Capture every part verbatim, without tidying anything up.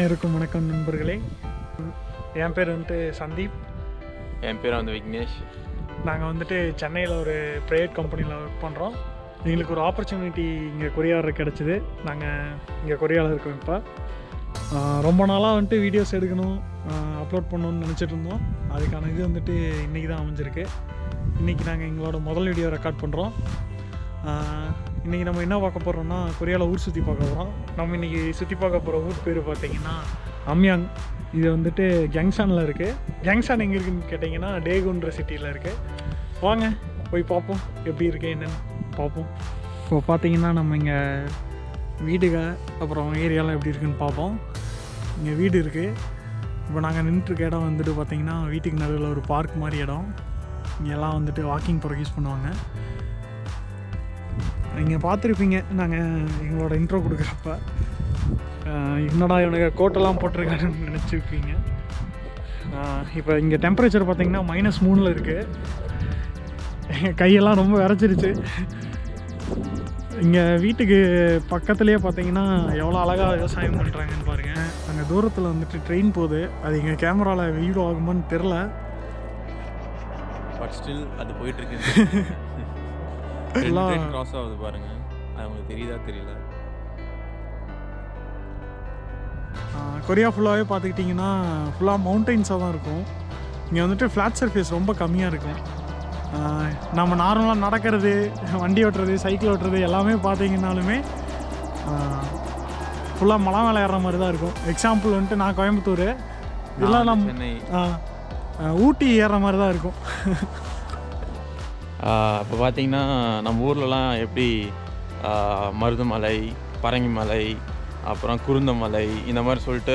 அனைவருக்கும் வணக்கம் நண்பர்களே. என் பேர் வந்துட்டு சந்தீப். என் பேர் வந்து விக்னேஷ். நாங்கள் வந்துட்டு சென்னையில் ஒரு ப்ரைவேட் கம்பெனியில் ஒர்க் பண்ணுறோம். எங்களுக்கு ஒரு ஆப்பர்ச்சுனிட்டி இங்கே கொரியாவில் கிடச்சிது. நாங்கள் இங்கே கொரியாவில் இருக்கோம். இப்போ ரொம்ப நாளாக வந்துட்டு வீடியோஸ் எடுக்கணும், அப்லோட் பண்ணணும்னு நினச்சிட்டு இருந்தோம். அதுக்கான இது வந்துட்டு இன்றைக்கி தான் அமைஞ்சிருக்கு. இன்றைக்கி நாங்கள் எங்களோட முதல் வீடியோ ரெக்கார்ட் பண்ணுறோம். இன்றைக்கி நம்ம என்ன பார்க்க போகிறோம்னா, கொரியாவில் ஊர் சுற்றி பார்க்க போகிறோம். நம்ம இன்றைக்கி சுற்றி பார்க்க போகிற ஊர் பேர் பார்த்திங்கன்னா அம்யாங். இது வந்துட்டு கேங்சானில் இருக்குது. கேங்சான் எங்கே இருக்குதுன்னு கேட்டிங்கன்னா டேகுன்ற சிட்டியில் இருக்குது. வாங்க போய் பார்ப்போம் எப்படி இருக்குது என்னென்னு பார்ப்போம். இப்போ பார்த்திங்கன்னா நம்ம இங்கே வீடுக அப்புறம் ஏரியாலாம் எப்படி இருக்குதுன்னு பார்ப்போம். இங்கே வீடு இருக்குது. இப்போ நாங்கள் நின்றுருக்க இடம் வந்துட்டு பார்த்திங்கன்னா வீட்டுக்கு நடுவில் ஒரு பார்க் மாதிரி இடம். இங்கெல்லாம் வந்துட்டு வாக்கிங் போகிற யூஸ் பண்ணுவாங்க. நீங்கள் பார்த்துருப்பீங்க நாங்கள் எங்களோட இன்ட்ரோ கொடுக்குறப்ப. என்னடா இவனுக்கு கோட்டெல்லாம் போட்டிருக்காருன்னு நினச்சிருப்பீங்க. இப்போ இங்கே டெம்பரேச்சர் பார்த்திங்கன்னா மைனஸ் மூணில் இருக்குது. எங்கள் கையெல்லாம் ரொம்ப விரைச்சிருச்சு. இங்கே வீட்டுக்கு பக்கத்துலேயே பார்த்திங்கன்னா எவ்வளோ அழகாக விவசாயம் பண்ணுறாங்கன்னு பாருங்கள். அங்கே தூரத்தில் வந்துட்டு ட்ரெயின் போகுது. அது எங்கள் கேமராவில் வீடியோ ஆகுமான்னு தெரில, பட் ஸ்டில் அது போயிட்டுருக்கு. எல்லாம் கிராஸ் ஆகுது பாருங்கள். அது உங்களுக்கு தெரியுதா தெரியல. கொரியா ஃபுல்லாகவே பார்த்துக்கிட்டிங்கன்னா ஃபுல்லாக மவுண்டெயின்ஸாக தான் இருக்கும். இங்கே வந்துட்டு ஃப்ளாட் சர்ஃபேஸ் ரொம்ப கம்மியாக இருக்கும். நம்ம நார்மலாக நடக்கிறது, வண்டி ஓட்டுறது, சைக்கிள் ஓட்டுறது எல்லாமே பார்த்தீங்கன்னாலுமே ஃபுல்லாக மலை மேலே ஏறுற மாதிரி தான் இருக்கும். எக்ஸாம்பிள் வந்துட்டு நான் கோயம்புத்தூர், இதெல்லாம் நம்ம ஊட்டி ஏறுற மாதிரி தான் இருக்கும். இப்போ பார்த்திங்கன்னா நம்ம ஊர்லலாம் எப்படி மருதமலை, பரங்கிமலை, அப்புறம் குருந்தமலை இந்த மாதிரி சொல்லிட்டு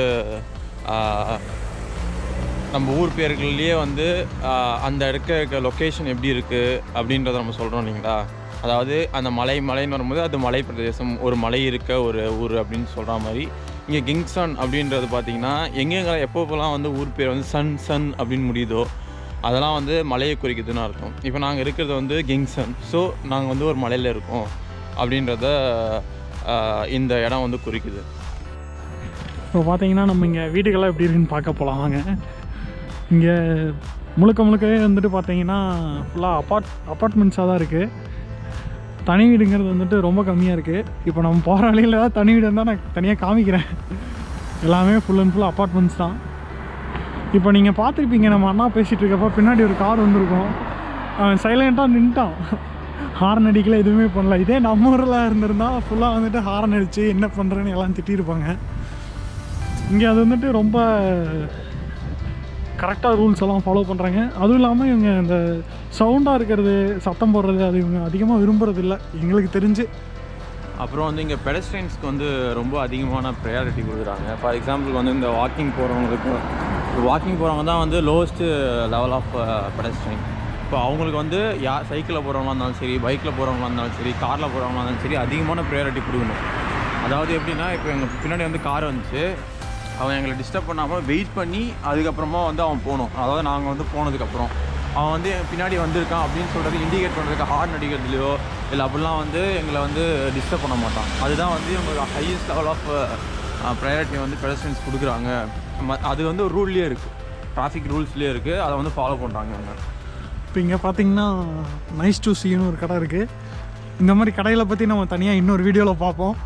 நம்ம ஊர் பேர்கள்லேயே வந்து அந்த இருக்க இருக்க லொக்கேஷன் எப்படி இருக்குது அப்படின்றத நம்ம சொல்கிறோம் இல்லைங்களா. அதாவது அந்த மலை மலைன்னு வரும்போது அது மலை பிரதேசம், ஒரு மலை இருக்க ஒரு ஊர் அப்படின்னு சொல்கிற மாதிரி இங்கே கிங்சான் அப்படின்றது பார்த்திங்கன்னா எங்கெங்கே எப்போப்பெல்லாம் வந்து ஊர் பேர் வந்து சன் சன் அப்படின்னு முடியுதோ அதெல்லாம் வந்து மலையை குறிக்குதுன்னு அர்த்தம். இப்போ நாங்கள் இருக்கிறது வந்து கிங்சன், ஸோ நாங்கள் வந்து ஒரு மலையில் இருக்கோம் அப்படின்றத இந்த இடம் வந்து குறிக்குது. இப்போ பார்த்தீங்கன்னா நம்ம இங்கே வீடுகள்லாம் எப்படி இருக்குன்னு பார்க்க போகலாம் வாங்க. இங்கே முழுக்க முழுக்கவே வந்துட்டு பார்த்தீங்கன்னா ஃபுல்லாக அப்பார்ட் அப்பார்ட்மெண்ட்ஸாக தான் இருக்குது. தனி வீடுங்கிறது வந்துட்டு ரொம்ப கம்மியாக இருக்குது. இப்போ நம்ம போகிற வழியில் தான் தனி வீடு இருந்தால் நான் தனியாக காமிக்கிறேன். எல்லாமே ஃபுல் அண்ட் ஃபுல் அப்பார்ட்மெண்ட்ஸ் தான். இப்போ நீங்கள் பார்த்துருப்பீங்க, நம்ம அண்ணா பேசிகிட்டு இருக்கப்போ பின்னாடி ஒரு கார் வந்திருக்கும். அவன் சைலண்ட்டாக நின்ட்டான், ஹார்ன் அடிக்கல, எதுவுமே பண்ணல. இதே நம்ம ஊரில் இருந்திருந்தால் ஃபுல்லாக வந்துட்டு ஹார்ன் அடித்து என்ன பண்ணுறேன்னு எல்லாம் திட்டிருப்பாங்க. இங்கே அது வந்துட்டு ரொம்ப கரெக்டாக ரூல்ஸ் எல்லாம் ஃபாலோ பண்ணுறாங்க. அதுவும் இல்லாமல் இவங்க இந்த சவுண்டாக இருக்கிறது, சத்தம் போடுறது அது இவங்க அதிகமாக விரும்புறது இல்லை எங்களுக்கு தெரிஞ்சு. அப்புறம் வந்து இங்கே பெடஸ்ட்ரியன்ஸ்க்கு வந்து ரொம்ப அதிகமான ப்ரையாரிட்டி கொடுக்குறாங்க. ஃபார் எக்ஸாம்பிள் வந்து இந்த வாக்கிங் போகிறவங்களுக்கு, வாக்கிங் போகிறவங்க தான் வந்து லோவஸ்ட்டு லெவல் ஆஃப் பெடஸ்ட்ரியன். இப்போ அவங்களுக்கு வந்து யார் சைக்கிளில் போகிறவங்களா இருந்தாலும் சரி, பைக்கில் போகிறவங்களா இருந்தாலும் சரி, காரில் போகிறவங்களா இருந்தாலும் சரி அதிகமான ப்ரையாரிட்டி கொடுக்கணும். அதாவது எப்படின்னா, இப்போ எங்கள் பின்னாடி வந்து கார் வந்துச்சு, அவன் எங்களை டிஸ்டர்ப் பண்ணாமல் வெயிட் பண்ணி அதுக்கப்புறமா வந்து அவன் போகணும். அதாவது நாங்கள் வந்து போனதுக்கப்புறம் அவன் வந்து பின்னாடி வந்திருக்கான் அப்படின்னு சொல்கிறது இண்டிகேட் பண்ணுறதுக்கு ஹார்ன் அடிக்கிறதுலையோ இல்லை அப்படிலாம் வந்து எங்களை வந்து டிஸ்டர்ப் பண்ண மாட்டான். அதுதான் வந்து இவங்களுக்கு ஹையஸ்ட் லெவல் ஆஃப் ப்ரையாரிட்டி வந்து பெடஸ்ட்ரியன்ஸ் கொடுக்குறாங்க. அது வந்து ஒரு ரூல்லேயே இருக்குது, டிராஃபிக் ரூல்ஸ்லேயே இருக்குது, அதை வந்து ஃபாலோ பண்ணுறாங்க அவங்க. இப்போ இங்கே பார்த்தீங்கன்னா நைஸ் டு சீன்னு ஒரு கடை இருக்குது. இந்த மாதிரி கடைகளை பற்றி நம்ம தனியாக இன்னொரு வீடியோவில் பார்ப்போம்.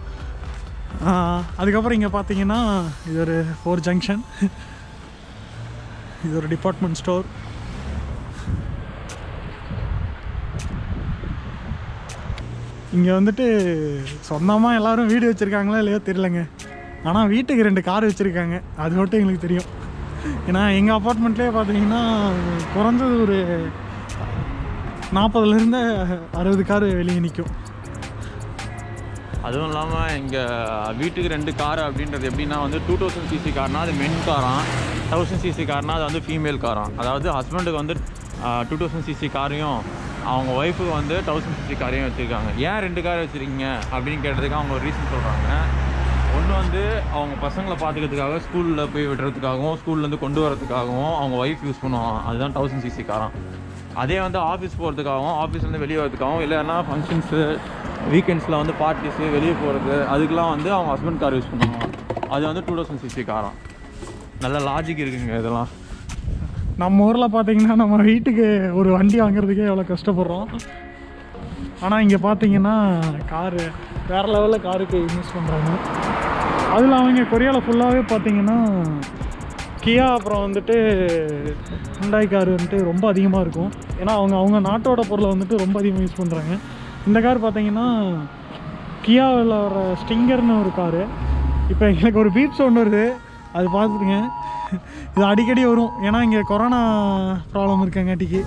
அதுக்கப்புறம் இங்கே பார்த்தீங்கன்னா இது ஒரு ஃபோர் ஜங்ஷன், இது ஒரு டிபார்ட்மெண்ட் ஸ்டோர். இங்கே வந்துட்டு சொந்தமாக எல்லோரும் வீடு வச்சுருக்காங்களா இல்லையோ தெரியலங்க, ஆனால் வீட்டுக்கு ரெண்டு கார் வச்சுருக்காங்க, அது மட்டும் எங்களுக்கு தெரியும். ஏன்னா எங்கள் அப்பார்ட்மெண்ட்லேயே பார்த்தீங்கன்னா குறைஞ்சது ஒரு நாற்பதுலேருந்து அறுபது கார் வெளியே நிற்கும். அதுவும் இல்லாமல் இங்கே வீட்டுக்கு ரெண்டு கார் அப்படின்றது எப்படின்னா வந்து டூ தௌசண்ட் சிசி கார்னால் அது மென் காரான், தௌசண்ட் சிசி கார்னால் அது வந்து ஃபீமேல் காரான். அதாவது ஹஸ்பண்டுக்கு வந்து டூ தௌசண்ட் சிசி காரையும் அவங்க ஒய்ஃபுக்கு வந்து தௌசண்ட் சிசி காரையும் வச்சுருக்காங்க. ஏன் ரெண்டு கார் வச்சுருக்கீங்க அப்படின்னு கேட்டதுக்கு அவங்க ஒரு ரீசன் சொல்கிறாங்க. ஒன்று வந்து அவங்க பசங்களை பார்த்துக்கிறதுக்காக ஸ்கூலில் போய் விடுறதுக்காகவும் ஸ்கூல்லேருந்து கொண்டு வரதுக்காகவும் அவங்க ஒய்ஃப் யூஸ் பண்ணுவாங்க, அதுதான் தௌசண்ட் சிசி காரான். அதே வந்து ஆஃபீஸ் போகிறதுக்காகவும் ஆஃபீஸ்லேருந்து வெளியே வரதுக்காகவும் இல்லைன்னா ஃபங்க்ஷன்ஸு வீக்கெண்ட்ஸில் வந்து பார்ட்டிஸு வெளியே போகிறது அதுக்கெலாம் வந்து அவங்க ஹஸ்பண்ட் கார் யூஸ் பண்ணுவாங்க. அது வந்து டூ தௌசண்ட் சிசி காரம். நல்ல லாஜிக் இருக்குங்க இதெல்லாம். நம்ம ஊரில் பார்த்தீங்கன்னா நம்ம வீட்டுக்கு ஒரு வண்டி வாங்குறதுக்கே எவ்வளோ கஷ்டப்படுறோம். ஆனால் இங்கே பார்த்தீங்கன்னா காரு வேறு லெவலில் காருக்கு யூஸ் பண்ணுறாங்க. அதில் அவங்க கொரியாவில் ஃபுல்லாகவே பார்த்தீங்கன்னா கியா அப்புறம் வந்துட்டு ஹுண்டாய் கார் வந்துட்டு ரொம்ப அதிகமாக இருக்கும். ஏன்னா அவங்க அவங்க நாட்டோட பொருளை வந்துட்டு ரொம்ப அதிகமாக யூஸ் பண்ணுறாங்க. இந்த கார் பார்த்தீங்கன்னா கியாவில் வர ஸ்டிங்கர்னு ஒரு காரு. இப்போ எங்களுக்கு ஒரு பீப் சவுண்ட் வருது, அது பார்த்துருங்க. இது அடிக்கடி வரும், ஏன்னா இங்கே கொரோனா ப்ராப்ளம் இருக்கங்காட்டிக்கு.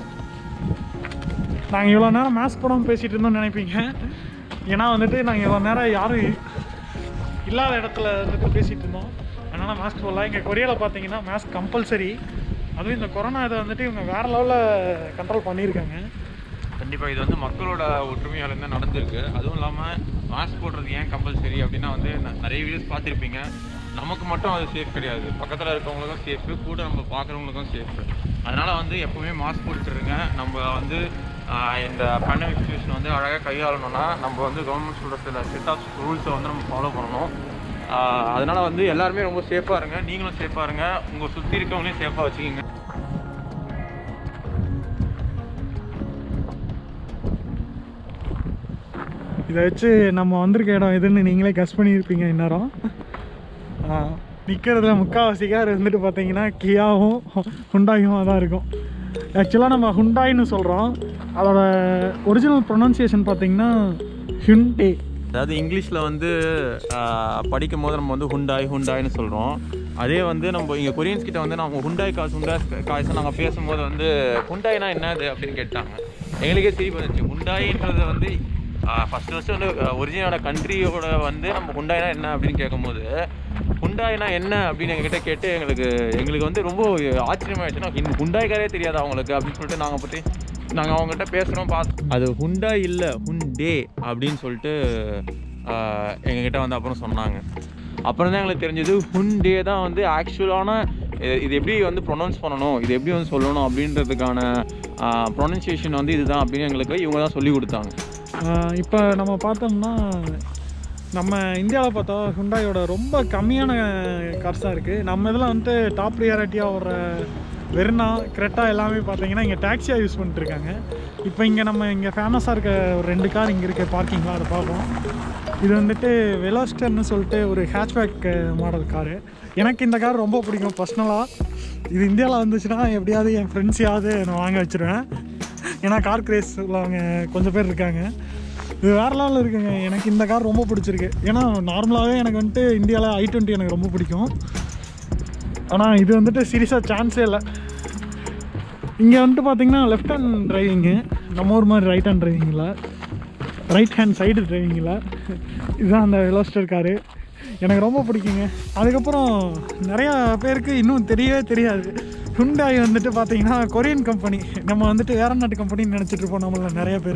நாங்கள் இவ்வளோ நேரம் மாஸ்க் போடாமல் பேசிகிட்டு இருந்தோம்னு நினைப்பீங்க. ஏன்னா வந்துட்டு நாங்கள் இவ்வளோ நேரம் யாரும் இல்லாத இடத்துல வந்துட்டு பேசிகிட்டு இருந்தோம். அதனால் மாஸ்க் போடலாம். இங்கே கொரியாவில் பார்த்தீங்கன்னா மாஸ்க் கம்பல்சரி. அதுவும் இந்த கொரோனா இதை வந்துட்டு இவங்க வேறு லெவலில் கண்ட்ரோல் பண்ணியிருக்காங்க. கண்டிப்பாக இது வந்து மக்களோட ஒற்றுமையால் தான் நடந்திருக்கு. அதுவும் இல்லாமல் மாஸ்க் போடுறது ஏன் கம்பல்சரி அப்படின்னா வந்து நிறைய வீடியோஸ் பார்த்துருப்பீங்க. நமக்கு மட்டும் அது சேஃப் கிடையாது, பக்கத்தில் இருக்கவங்களுக்கும் சேஃபு, கூட நம்ம பார்க்குறவங்களுக்கும் சேஃபு. அதனால் வந்து எப்போவுமே மாஸ்க் போட்டுருங்க. நம்ம வந்து இந்த பேண்டமிக் சிச்சுவேஷன் வந்து அழகாக கையாளணும்னா நம்ம வந்து கவர்மெண்ட் சொல்கிற சில செட் ஆஃப் ரூல்ஸை வந்து நம்ம ஃபாலோ பண்ணணும். அதனால் வந்து எல்லாருமே ரொம்ப சேஃபாக இருங்க. நீங்களும் சேஃபாக இருங்க, உங்கள் சுற்றி இருக்கவங்களையும் சேஃபாக வச்சுக்கிங்க. இதை வச்சு நம்ம வந்திருக்க இடம் எதுன்னு நீங்களே கஸ் பண்ணியிருப்பீங்க. இந்நேரம் நிற்கிறதுல முக்கால்வாசி கார் வந்துட்டு பார்த்தீங்கன்னா கியாவும் ஹுண்டாயும் தான் இருக்கும். ஆக்சுவலாக நம்ம ஹுண்டாயின்னு சொல்கிறோம், அதோட ஒரிஜினல் ப்ரொனன்சியேஷன் பார்த்தீங்கன்னா ஹுண்டே. அதாவது இங்கிலீஷில் வந்து படிக்கும் போது நம்ம வந்து ஹுண்டாய் ஹுண்டாய்னு சொல்கிறோம். அதே வந்து நம்ம இங்கே கொரியன்ஸ் கிட்ட வந்து நம்ம ஹுண்டாய் காசு ஹுண்டாய் காசு நாங்கள் பேசும்போது வந்து ஹுண்டாய்னா என்னது அப்படின்னு கேட்டாங்க. எங்களுக்கே சிரிப்பு வந்துச்சு. ஹுண்டாயின்றது வந்து ஃபஸ்ட்டு ஃபஸ்ட்டு வந்து ஒரிஜினலோட கண்ட்ரியோட வந்து நம்ம ஹுண்டாய்னா என்ன அப்படின்னு கேட்கும்போது ஹுண்டாய்னா என்ன அப்படின்னு எங்ககிட்ட கேட்டு எங்களுக்கு எங்களுக்கு வந்து ரொம்ப ஆச்சரியமாகிடுச்சுன்னா இந்த ஹுண்டாய்க்காரே தெரியாது அவங்களுக்கு அப்படின்னு சொல்லிட்டு நாங்கள் பற்றி நாங்கள் அவங்ககிட்ட பேசுகிறோம். பார்த்து அது ஹுண்டாய் இல்லை ஹுண்டே அப்படின்னு சொல்லிட்டு எங்ககிட்ட வந்து அப்புறம் சொன்னாங்க. அப்புறம் தான் எங்களுக்கு தெரிஞ்சது ஹுண்டே தான் வந்து ஆக்சுவலான இது எப்படி வந்து ப்ரொனவுன்ஸ் பண்ணணும், இது எப்படி வந்து சொல்லணும் அப்படின்றதுக்கான ப்ரொனன்சியேஷன் வந்து இதுதான் அப்படின்னு எங்களுக்கு இவங்க தான் சொல்லி கொடுத்தாங்க. இப்போ நம்ம பார்த்தோம்னா நம்ம இந்தியாவில் பார்த்தா ஹுண்டாயோட ரொம்ப கம்மியான கார்ஸ் தான் இருக்குது. நம்ம இதில் வந்துட்டு டாப் ப்ரியாரிட்டியாக வர வெர்னா கிரெட்டா எல்லாமே பார்த்தீங்கன்னா இங்கே டாக்ஸியாக யூஸ் பண்ணிட்டுருக்காங்க. இப்போ இங்கே நம்ம இங்கே ஃபேமஸாக இருக்க ஒரு ரெண்டு கார் இங்கே இருக்க பார்க்கிங்லாம் அதை பார்ப்போம். இது வந்துட்டு வெலோஸ்டர்னு சொல்லிட்டு ஒரு ஹேட்ச்பேக் மாடல் காரு. எனக்கு இந்த கார் ரொம்ப பிடிக்கும் பர்சனலாக. இது இந்தியாவில் வந்துச்சுன்னா எப்படியாவது என் ஃப்ரெண்ட்ஸையாவது நான் வாங்க வச்சுருவேன். ஏன்னா கார் கிரேஸ் உள்ளவங்க கொஞ்சம் பேர் இருக்காங்க. இது வேறு லெவலில் இருக்குங்க. எனக்கு இந்த கார் ரொம்ப பிடிச்சிருக்கு. ஏன்னா நார்மலாகவே எனக்கு வந்துட்டு இந்தியாவில் ஐ டுவெண்ட்டி எனக்கு ரொம்ப பிடிக்கும். ஆனால் இது வந்துட்டு சீரியஸாக சான்ஸே இல்லை. இங்கே வந்துட்டு பார்த்திங்கன்னா லெஃப்ட் ஹேண்ட் டிரைவிங்கு, நம்ம ஊர் மாதிரி ரைட் ஹேண்ட் டிரைவிங்கில், ரைட் ஹேண்ட் சைடு டிரைவிங்கில். இதுதான் அந்த வெலோஸ்டர் காரு. எனக்கு ரொம்ப பிடிக்குங்க. அதுக்கப்புறம் நிறையா பேருக்கு இன்னும் தெரியவே தெரியாது. ஹுண்டாய் வந்துட்டு பார்த்தீங்கன்னா கொரியன் கம்பெனி. நம்ம வந்துட்டு வேற நாட்டு கம்பெனின்னு நினச்சிட்டு இருப்போம் நம்மள நிறைய பேர்.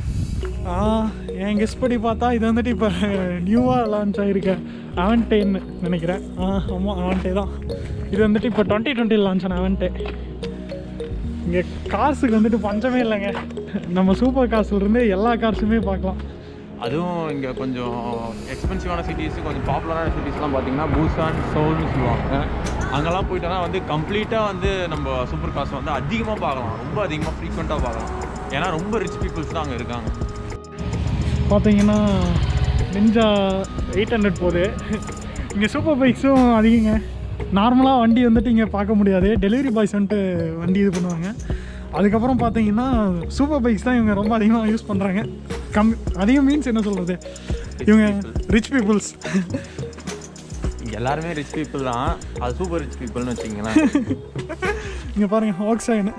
என் கெஸ் படி பார்த்தா இது வந்துட்டு இப்போ நியூவாக லான்ச் ஆகிருக்க அவன்டேன்னு நினைக்கிறேன். ஆ ஆமாம், அவன்டே தான். இது வந்துட்டு இப்போ டுவெண்ட்டி டுவெண்ட்டியில் லான்ச் ஆன அவன்டே. இங்கே காசுக்கு வந்துட்டு பஞ்சமே இல்லைங்க. நம்ம சூப்பர் காசுலேருந்து எல்லா கார்ஸுமே பார்க்கலாம். அதுவும் இங்கே கொஞ்சம் எக்ஸ்பென்சிவான சிட்டிஸ், கொஞ்சம் பாப்புலரான சிட்டிஸ்லாம் பார்த்தீங்கன்னா பூசான், சோல்னு சொல்லுவாங்க. அங்கெல்லாம் போயிட்டோன்னா வந்து கம்ப்ளீட்டாக வந்து நம்ம சூப்பர் காசை வந்து அதிகமாக பார்க்கலாம், ரொம்ப அதிகமாக ஃப்ரீக்வெண்ட்டாக பார்க்கலாம். ஏன்னா ரொம்ப ரிச் பீப்புள்ஸ் தான் அங்கே இருக்காங்க. பார்த்தீங்கன்னா நிஞ்சா எயிட் ஹண்ட்ரட் போகுது. இங்கே சூப்பர் பைக்ஸும் அதிகங்க. நார்மலாக வண்டி வந்துட்டு இங்கே பார்க்க முடியாது, டெலிவரி பாய்ஸ் வந்துட்டு வண்டி இது பண்ணுவாங்க. அதுக்கப்புறம் பார்த்தீங்கன்னா சூப்பர் பைக்ஸ் தான் இவங்க ரொம்ப அதிகமாக யூஸ் பண்ணுறாங்க. கம் அதிகம் மீன்ஸ் என்ன சொல்கிறது, இவங்க ரிச் பீப்புள்ஸ். எல்லாருமே ரிச் பீப்புள் தான், அது சூப்பர் ரிச் பீப்புள்னு வச்சிங்களேன். இங்கே பாருங்கள் வாக்ஸாயின்னு.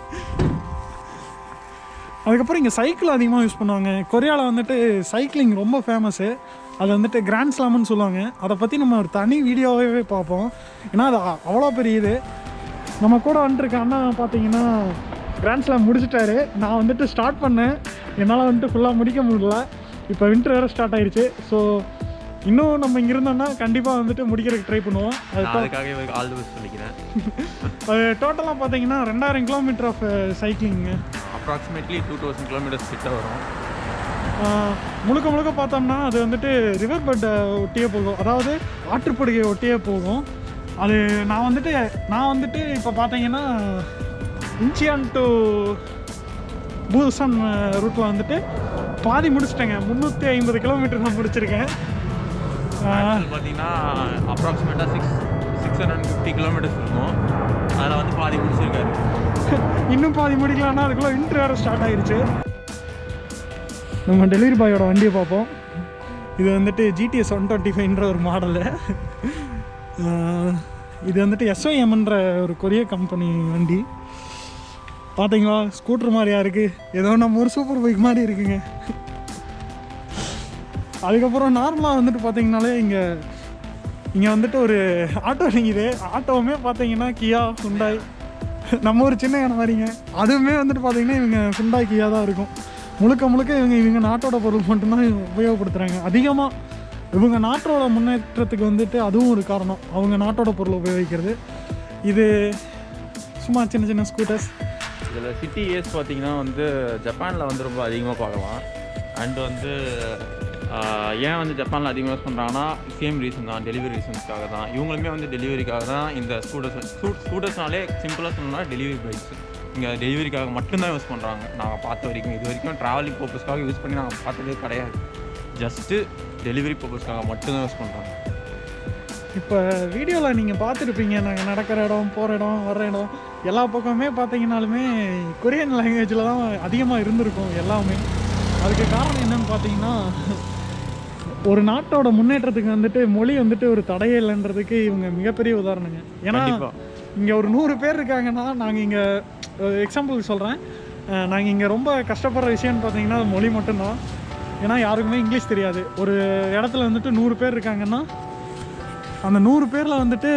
அதுக்கப்புறம் இங்கே சைக்கிள் அதிகமாக யூஸ் பண்ணுவாங்க. கொரியாவில் வந்துட்டு சைக்கிளிங் ரொம்ப ஃபேமஸ்ஸு. அது வந்துட்டு கிராண்ட் ஸ்லாம்னு சொல்லுவாங்க. அதை பற்றி நம்ம ஒரு தனி வீடியோவே பார்ப்போம். ஏன்னா அது அவ்வளோ பெரிய இது. நம்ம கூட வந்துட்டுருக்க அண்ணா பார்த்தீங்கன்னா கிராண்ட் ஸ்லாம் முடிச்சிட்டாரு. நான் வந்துட்டு ஸ்டார்ட் பண்ணேன், என்னால் வந்துட்டு ஃபுல்லாக முடிக்க முடியல. இப்போ வின்டர் வேறு ஸ்டார்ட் ஆகிடுச்சு. ஸோ இன்னும் நம்ம இங்கே இருந்தோம்னா கண்டிப்பாக வந்துட்டு முடிக்கிறதுக்கு ட்ரை பண்ணுவோம். அதுக்காக ஆல் தி பெஸ்ட் சொல்லிக்கிறேன். அது டோட்டலாக பார்த்தீங்கன்னா ரெண்டாயிரம் கிலோமீட்டர் ஆஃப் சைக்கிளிங்க. அப்ராக்சிமேட்லி டூ தௌசண்ட் கிலோமீட்டர்ஸ் கிட்ட வரும். முழுக்க முழுக்க பார்த்தோம்னா அது வந்துட்டு ரிவர் பெட்டை ஒட்டியே போகும், அதாவது ஆற்றுப்படுகையை ஒட்டியே போகும். அது நான் வந்துட்டு நான் வந்துட்டு இப்போ பார்த்தீங்கன்னா இன்ச்சியான் டு பூசான் ரூட்டில் வந்துட்டு பாதி முடிச்சிட்டேங்க. முந்நூற்றி ஐம்பது கிலோமீட்டர் நான் முடிச்சிருக்கேன். பார்த்தீங்கன்னா அப்ராக்சிமேட்டாக six six hundred fifty kilometres இருக்கும். அதில் வந்து பாதி முடிச்சிருக்காரு. இன்னும் பாதி முடிக்கலாம்னா அதுக்குள்ளே வின்டர் வேறு ஸ்டார்ட் ஆகிடுச்சு. நம்ம டெலிவரி பாயோட வண்டியை பார்ப்போம். இது வந்துட்டு ஜிடிஎஸ் ஒன் டுவெண்ட்டி ஃபைவ்ன்ற ஒரு மாடலு. இது வந்துட்டு எஸ்ஒஎம்ன்ற ஒரு கொரிய கம்பெனி வண்டி. பார்த்தீங்களா, ஸ்கூட்டர் மாதிரியா இருக்குது, ஏதோ நம்ம ஒரு சூப்பர் பைக் மாதிரி இருக்குங்க. அதுக்கப்புறம் நார்மலாக வந்துட்டு பார்த்தீங்கனாலே இங்கே இங்கே வந்துட்டு ஒரு ஆட்டோ நிற்கிது. ஆட்டோவுமே பார்த்தீங்கன்னா கியா ஹுண்டாய், நம்ம ஒரு சின்ன இடம் மாதிரிங்க. அதுவுமே வந்துட்டு பார்த்தீங்கன்னா இவங்க ஹுண்டாய் கியா தான் இருக்கும். முழுக்க முழுக்க இவங்க இவங்க நாட்டோட பொருள் மட்டும்தான் உபயோகப்படுத்துகிறாங்க அதிகமாக. இவங்க நாட்டோட முன்னேற்றத்துக்கு வந்துட்டு அதுவும் ஒரு காரணம், அவங்க நாட்டோட பொருள் உபயோகிக்கிறது. இது சும்மா சின்ன சின்ன ஸ்கூட்டர்ஸ். இதில் சிட்டி ஏஸ் பார்த்திங்கன்னா வந்து ஜப்பானில் வந்து ரொம்ப அதிகமாக பார்க்கலாம். அண்டு வந்து ஏன் வந்து ஜப்பானில் அதிகமாக யூஸ் பண்ணுறாங்கன்னா சேம் ரீசன் தான், டெலிவரி ரீசன்ஸ்க்காக தான். இவங்களுமே வந்து டெலிவரிக்காக தான் இந்த ஸ்கூட்டர்ஸ் ஸ்கூ ஸ்கூட்டர்ஸ்னாலே சிம்பிளாக சொல்லணும்னா டெலிவரி பைக்ஸ் இங்கே டெலிவரிக்காக மட்டும்தான் யூஸ் பண்ணுறாங்க. நாங்கள் பார்த்த வரைக்கும் இது வரைக்கும் ட்ராவலிங் பர்பஸ்க்காக யூஸ் பண்ணி நாங்கள் பார்த்ததே கிடையாது. ஜஸ்ட்டு டெலிவரி பர்பஸ்க்காக மட்டும்தான் யூஸ் பண்ணுறாங்க. இப்போ வீடியோவில் நீங்கள் பார்த்துருப்பீங்க, நாங்கள் நடக்கிற இடம், போகிற இடம், வர்ற இடம் எல்லா பக்கமே பார்த்தீங்கன்னாலுமே கொரியன் லாங்குவேஜில் தான் அதிகமாக இருந்திருக்கும் எல்லாமே. அதுக்கு காரணம் என்னன்னு பார்த்தீங்கன்னா, ஒரு நாட்டோட முன்னேற்றத்துக்கு வந்துட்டு மொழி வந்துட்டு ஒரு தடையே இல்லைன்றதுக்கு இவங்க மிகப்பெரிய உதாரணங்க. ஏன்னா இங்கே ஒரு நூறு பேர் இருக்காங்கன்னா, நாங்கள் இங்கே எக்ஸாம்பிளுக்கு சொல்கிறேன், நாங்கள் இங்கே ரொம்ப கஷ்டப்படுற விஷயம்னு பார்த்தீங்கன்னா மொழி மட்டும்தான். ஏன்னா யாருக்குமே இங்கிலீஷ் தெரியாது. ஒரு இடத்துல வந்துட்டு நூறு பேர் இருக்காங்கன்னா அந்த நூறு பேரில் வந்துட்டு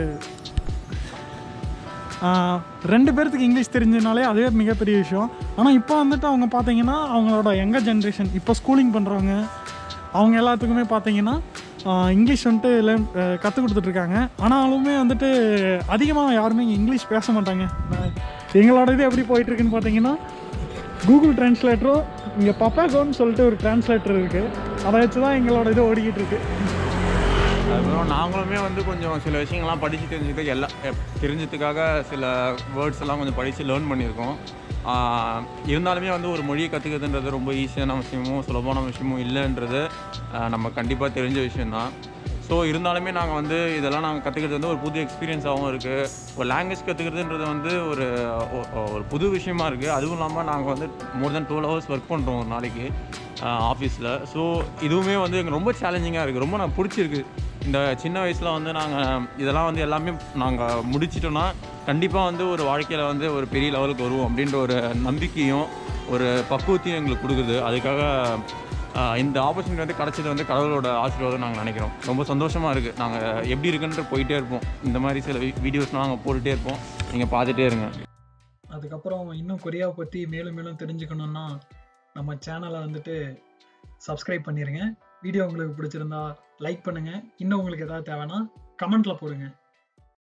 ரெண்டு பேர்த்துக்கு இங்கிலீஷ் தெரிஞ்சதுனாலே அதுவே மிகப்பெரிய விஷயம். ஆனால் இப்போ வந்துட்டு அவங்க பார்த்தீங்கன்னா அவங்களோட யங்கர் ஜென்ரேஷன் இப்போ ஸ்கூலிங் பண்ணுறவங்க அவங்க எல்லாத்துக்குமே பார்த்தீங்கன்னா இங்கிலீஷ் வந்துட்டு லேர்ன் கற்றுக் கொடுத்துட்ருக்காங்க. ஆனாலுமே வந்துட்டு அதிகமாக யாருமே இங்கே இங்கிலீஷ் பேச மாட்டாங்க. எங்களோட இது எப்படி போயிட்டுருக்குன்னு பார்த்தீங்கன்னா, கூகுள் ட்ரான்ஸ்லேட்டரோ இங்கே பப்பாகோன்னு சொல்லிட்டு ஒரு ட்ரான்ஸ்லேட்டர் இருக்குது, அதை வச்சு தான் எங்களோட இது ஓடிக்கிட்டு இருக்கு. அதுக்கப்புறம் நாங்களுமே வந்து கொஞ்சம் சில விஷயங்கள்லாம் படித்து தெரிஞ்சுக்க எல்லாம் தெரிஞ்சதுக்காக சில வேர்ட்ஸ் எல்லாம் கொஞ்சம் படித்து லேர்ன் பண்ணியிருக்கோம். இருந்தாலுமே வந்து ஒரு மொழியை கற்றுக்கிறதுன்றது ரொம்ப ஈஸியான விஷயமும் சுலபமான விஷயமும் இல்லைன்றது நம்ம கண்டிப்பாக தெரிஞ்ச விஷயந்தான். ஸோ இருந்தாலுமே நாங்கள் வந்து இதெல்லாம் நாங்கள் கற்றுக்கிறது வந்து ஒரு புது எக்ஸ்பீரியன்ஸாகவும் இருக்குது. ஒரு லாங்குவேஜ் கற்றுக்கிறதுன்றது வந்து ஒரு ஒரு புது விஷயமா இருக்குது. அதுவும் இல்லாமல் நாங்கள் வந்து more than twelve hours work பண்ணுறோம் ஒரு நாளைக்கு ஆஃபீஸில். ஸோ இதுவுமே வந்து எங்களுக்கு ரொம்ப சேலஞ்சிங்காக இருக்குது. ரொம்ப நான் பிடிச்சிருக்கு. இந்த சின்ன வயசில் வந்து நாங்கள் இதெல்லாம் வந்து எல்லாமே நாங்கள் முடிச்சிட்டோன்னா கண்டிப்பாக வந்து ஒரு வாழ்க்கையில் வந்து ஒரு பெரிய லெவலுக்கு வருவோம் அப்படின்ற ஒரு நம்பிக்கையும் ஒரு பக்குவத்தையும் எங்களுக்கு கொடுக்குது. அதுக்காக இந்த ஆப்பர்ச்சுனிட்டி வந்து கிடச்சது வந்து கடவுளோட ஆசீர்வாதம் நாங்கள் நினைக்கிறோம். ரொம்ப சந்தோஷமாக இருக்குது. நாங்கள் எப்படி இருக்குன்ட்டு போயிட்டே இருப்போம். இந்த மாதிரி சில வீடியோஸ்லாம் நாங்கள் போட்டுகிட்டே இருப்போம், நீங்கள் பார்த்துட்டே இருங்க. அதுக்கப்புறம் இன்னும் கொரியாவை பற்றி மேலும் மேலும் தெரிஞ்சுக்கணுன்னா நம்ம சேனலை வந்துட்டு சப்ஸ்கிரைப் பண்ணிடுங்க. வீடியோ உங்களுக்கு பிடிச்சிருந்தா லைக் பண்ணுங்கள். இன்னும் உங்களுக்கு எதாவது தேவைன்னா கமெண்ட்டில் போடுங்க.